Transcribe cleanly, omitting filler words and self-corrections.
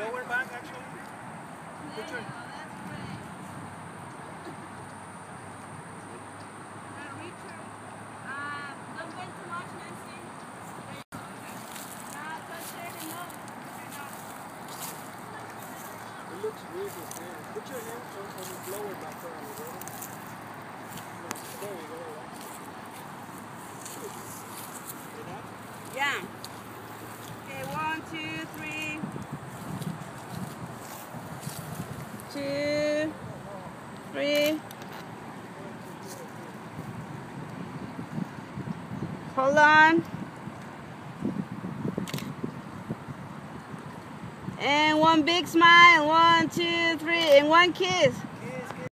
lower back actually. Put your... It looks weird with hair. Put your hand on the lower back there on the bottom. There you go. Yeah. Okay, 1, 2, 3. 2, 3. Hold on. And one big smile. 1, 2, 3. And one kiss.